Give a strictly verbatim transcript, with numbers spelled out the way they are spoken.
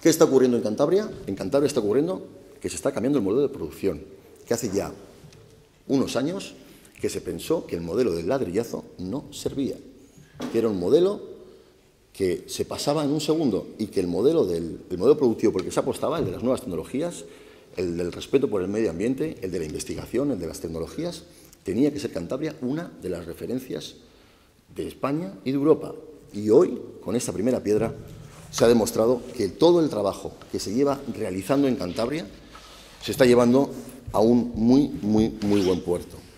¿Qué está ocurriendo en Cantabria? En Cantabria está ocurriendo que se está cambiando el modelo de producción, que hace ya unos años que se pensó que el modelo del ladrillazo no servía, que era un modelo que se pasaba en un segundo y que el modelo, del, el modelo productivo por el que se apostaba, el de las nuevas tecnologías, el del respeto por el medio ambiente, el de la investigación, el de las tecnologías, tenía que ser Cantabria una de las referencias de España y de Europa. Y hoy, con esta primera piedra, se ha demostrado que todo el trabajo que se lleva realizando en Cantabria se está llevando a un muy, muy, muy buen puerto.